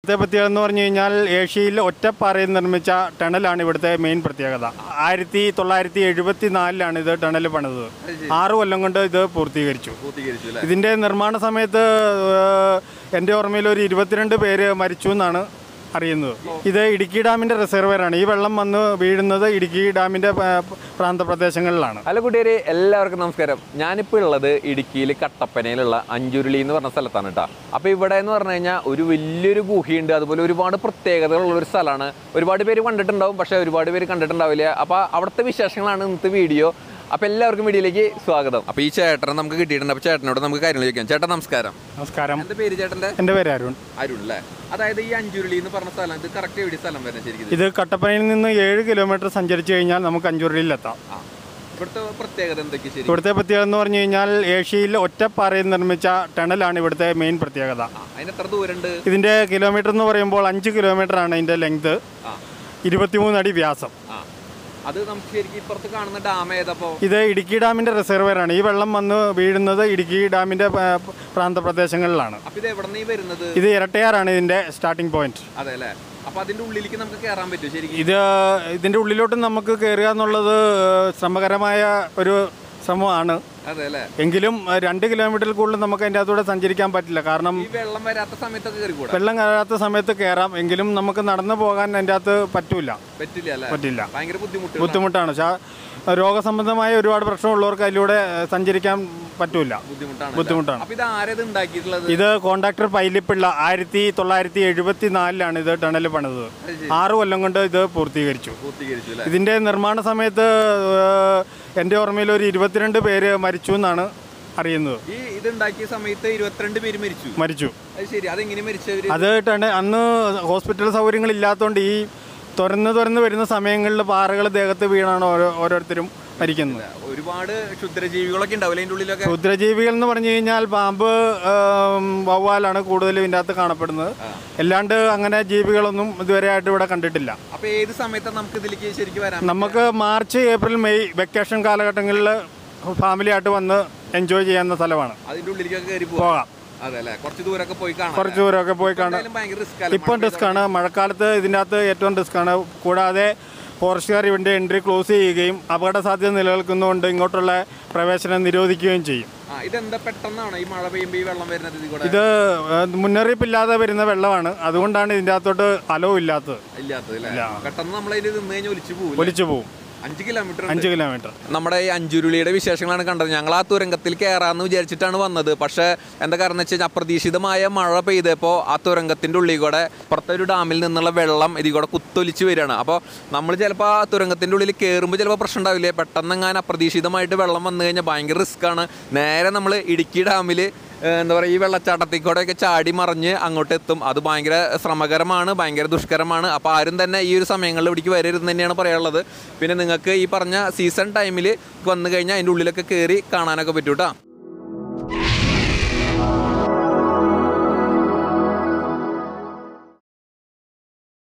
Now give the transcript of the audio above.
ഇവിടുത്തെ പ്രത്യേകത എന്ന് പറഞ്ഞു കഴിഞ്ഞാൽ ഏഷ്യയിൽ ഒറ്റപ്പാറയിൽ നിർമ്മിച്ച ടണലാണ് ഇവിടുത്തെ മെയിൻ പ്രത്യേകത. 1974 ഇത് ടണൽ പണിതത്. 6 കൊല്ലം കൊണ്ട് ഇത് പൂർത്തീകരിച്ചു. ഇതിൻ്റെ നിർമ്മാണ സമയത്ത് എൻ്റെ ഓർമ്മയിൽ ഒരു 22 പേര് മരിച്ചു എന്നാണ് അറിയുന്നത്. ഇത് ഇടുക്കി ഡാമിൻ്റെ റിസർവറാണ്. ഈ വെള്ളം വന്ന് വീഴുന്നത് ഇടുക്കി ഡാമിൻ്റെ പ്രാന്തപ്രദേശങ്ങളിലാണ്. ഹലോ കൂട്ടുകാരെ, എല്ലാവർക്കും നമസ്കാരം. ഞാനിപ്പോൾ ഉള്ളത് ഇടുക്കിയിൽ കട്ടപ്പനയിലുള്ള അഞ്ചുരുളി എന്ന് പറഞ്ഞ സ്ഥലത്താണ് കേട്ടോ. അപ്പോൾ ഇവിടെ എന്ന് പറഞ്ഞു കഴിഞ്ഞാൽ ഒരു വലിയൊരു ഗുഹയുണ്ട്, അതുപോലെ ഒരുപാട് പ്രത്യേകതകളുള്ളൊരു സ്ഥലമാണ്. ഒരുപാട് പേര് കണ്ടിട്ടുണ്ടാവും, പക്ഷേ ഒരുപാട് പേര് കണ്ടിട്ടുണ്ടാവില്ല. അപ്പോൾ അവിടുത്തെ വിശേഷങ്ങളാണ് ഇന്നത്തെ വീഡിയോ. അപ്പോൾ എല്ലാവർക്കും വീഡിയോയിലേക്ക് സ്വാഗതം. അപ്പോൾ ഈ ചേട്ടനെ നമുക്ക് കിട്ടിയിട്ടുണ്ട്. അപ്പോൾ ചേട്ടനോട് നമുക്ക് കാര്യങ്ങൾ ചോദിക്കാം. ചേട്ടാ നമസ്കാരം. നമസ്കാരം. എൻ്റെ പേര് ചേട്ടൻ്റെ? എൻ്റെ പേര് അരുൺ. അരുൺ അല്ലേ? അതായത് ഈ അഞ്ചുരുളി എന്ന് പറഞ്ഞ സ്ഥലം, ഇത് കറക്റ്റ് എവിടെ സ്ഥലം വരുന്നത് ശരിക്കും? ഇത് കട്ടപ്പനയിൽ നിന്ന് 7 കിലോമീറ്റർ സഞ്ചരിച്ചു കഴിഞ്ഞാൽ നമുക്ക് അഞ്ചുരുളിയിലെത്താം. ഇവിടുത്തെ പ്രത്യേകത എന്തൊക്കെയാണ്? ഇവിടുത്തെ പ്രത്യേകത എന്ന് പറഞ്ഞു കഴിഞ്ഞാൽ ഏഷ്യയിൽ ഒറ്റപ്പാറയിൽ നിർമ്മിച്ച ടണലാണ് ഇവിടുത്തെ മെയിൻ പ്രത്യേകത. അതിന് എത്ര ദൂരമുണ്ട്? ഇതിൻ്റെ കിലോമീറ്റർ എന്ന് പറയുമ്പോൾ 5 കിലോമീറ്റർ ആണ് ഇതിൻ്റെ ലെങ്ത്, 23 അടി വ്യാസം. അത് നമുക്ക് ശരിക്കും ഇപ്പുറത്ത് കാണുന്ന ഡാം ഏതപ്പോ? ഇത് ഇടുക്കി ഡാമിൻ്റെ റിസർവറാണ്. ഈ വെള്ളം വന്ന് വീഴുന്നത് ഇടുക്കി ഡാമിൻ്റെ പ്രാന്തപ്രദേശങ്ങളിലാണ്. ഇത് എവിടെ നിന്ന് വരുന്നത്? ഇത് ഇരട്ടയാറാണ് ഇതിൻ്റെ സ്റ്റാർട്ടിംഗ് പോയിന്റ്. അതെ അല്ലേ? അപ്പൊ അതിന്റെ ഉള്ളിലേക്ക് നമുക്ക് കയറാൻ പറ്റും ശരിക്കും? ഇതിൻ്റെ ഉള്ളിലോട്ട് നമുക്ക് കയറുക എന്നുള്ളത് ശ്രമകരമായ ഒരു ശ്രമമാണ്. എങ്കിലും 2 കിലോമീറ്ററിൽ കൂടുതൽ നമുക്ക് അതിൻ്റെ അകത്തൂടെ സഞ്ചരിക്കാൻ പറ്റില്ല. കാരണം വെള്ളം വരാത്ത സമയത്തൊക്കെ വെള്ളം കയറാത്ത സമയത്ത് കയറാം, എങ്കിലും നമുക്ക് നടന്നു പോകാൻ അതിൻ്റെ അകത്ത് പറ്റില്ല. ഭയങ്കര ബുദ്ധിമുട്ടാണ്. രോഗസംബന്ധമായ ഒരുപാട് പ്രശ്നമുള്ളവർക്ക് അതിലൂടെ സഞ്ചരിക്കാൻ പറ്റൂല, ബുദ്ധിമുട്ടാണ്. ഇത് കോൺട്രാക്ടർ പൈലിപ്പിള്ള 1974 ഇത് ടണൽ പണിതത്. 6 കൊല്ലം കൊണ്ട് ഇത് പൂർത്തീകരിച്ചു. ഇതിൻ്റെ നിർമ്മാണ സമയത്ത് എൻ്റെ ഓർമ്മയിൽ ഒരു 22 പേര് മരിച്ചു എന്നാണ് അറിയുന്നത്. മരിച്ചു. അത് അന്ന് ഹോസ്പിറ്റൽ സൗകര്യങ്ങൾ ഇല്ലാത്തതുകൊണ്ട് ഈ തുറന്ന് വരുന്ന സമയങ്ങളിൽ പാറകൾ ദേഹത്ത് വീണാണ് ഓരോരുത്തരും മരിക്കുന്നത്. ഒരുപാട് ക്ഷുദ്രജീവികളൊക്കെ ഉണ്ടാവില്ല അതിൻ്റെ ഉള്ളിലൊക്കെ? ക്ഷുദ്രജീവികൾ എന്ന് പറഞ്ഞു കഴിഞ്ഞാൽ പാമ്പ്, വവ്വാലാണ് കൂടുതലും ഇതിൻ്റെ അകത്ത് കാണപ്പെടുന്നത്. അല്ലാണ്ട് അങ്ങനെ ജീവികളൊന്നും ഇതുവരെ ആയിട്ട് ഇവിടെ കണ്ടിട്ടില്ല. അപ്പോൾ ഏത് സമയത്താണ് നമുക്ക് ഇതിലേക്ക് ശരിക്കും വരാം? നമുക്ക് മാർച്ച്, ഏപ്രിൽ, മെയ് വെക്കേഷൻ കാലഘട്ടങ്ങളിൽ ഫാമിലി ആയിട്ട് വന്ന് എൻജോയ് ചെയ്യുന്ന സ്ഥലമാണ്. അതിൻ്റെ ഉള്ളിലേക്ക് പോകാം. കുറച്ച് ദൂരമൊക്കെ പോയി കാണാം. ഇപ്പം റിസ്ക്കാണ്. മഴക്കാലത്ത് ഇതിൻ്റെ അകത്ത് ഏറ്റവും റിസ്ക്കാണ്. കൂടാതെ ഫോറസ്റ്റുകാർ ഇതിൻ്റെ എൻട്രി ക്ലോസ് ചെയ്യുകയും അപകട സാധ്യത നിലനിൽക്കുന്നതുകൊണ്ട് ഇങ്ങോട്ടുള്ള പ്രവേശനം നിരോധിക്കുകയും ചെയ്യും. ഇത് മുന്നറിയിപ്പില്ലാതെ വരുന്ന വെള്ളമാണ്, അതുകൊണ്ടാണ് ഇതിൻ്റെ അകത്തോട്ട് അലോ ഇല്ലാത്തത്. ഒലിച്ചു പോകും. 5 കിലോമീറ്റർ. നമ്മുടെ ഈ അഞ്ചുരുളിയുടെ വിശേഷങ്ങളാണ് കണ്ടത്. ഞങ്ങൾ ആ തുരങ്കത്തിൽ കയറാമെന്ന് വിചാരിച്ചിട്ടാണ് വന്നത്. പക്ഷേ എന്താ കാരണം എന്ന് വെച്ചാൽ അപ്രതീക്ഷിതമായ മഴ പെയ്തപ്പോൾ ആ തുരങ്കത്തിൻ്റെ ഉള്ളിൽ കൂടെ പുറത്തൊരു ഡാമിൽ നിന്നുള്ള വെള്ളം ഇതിൽ കൂടെ കുത്തൊലിച്ച് വരികയാണ്. അപ്പോൾ നമ്മൾ ചിലപ്പോൾ ആ തുരങ്കത്തിൻ്റെ ഉള്ളിൽ കയറുമ്പോൾ ചിലപ്പോൾ പ്രശ്നം ഉണ്ടാവില്ലേ, പെട്ടെന്ന് എങ്ങാനും അപ്രതീക്ഷിതമായിട്ട് വെള്ളം വന്നു കഴിഞ്ഞാൽ ഭയങ്കര റിസ്ക്കാണ്. നേരെ നമ്മൾ ഇടുക്കി ഡാമിൽ എന്താ പറയുക, ഈ വെള്ളച്ചാട്ടത്തിൽക്കൂടെയൊക്കെ ചാടി മറിഞ്ഞ് അങ്ങോട്ട് എത്തും. അത് ഭയങ്കര ശ്രമകരമാണ്, ഭയങ്കര ദുഷ്കരമാണ്. അപ്പോൾ ആരും തന്നെ ഈ ഒരു സമയങ്ങളിൽ ഇവിടേക്ക് വരരുതെന്ന് തന്നെയാണ് പറയാനുള്ളത്. പിന്നെ നിങ്ങൾക്ക് ഈ പറഞ്ഞ സീസൺ ടൈമിൽ വന്നു കഴിഞ്ഞാൽ അതിൻ്റെ ഉള്ളിലൊക്കെ കയറി കാണാനൊക്കെ പറ്റും കേട്ടോ.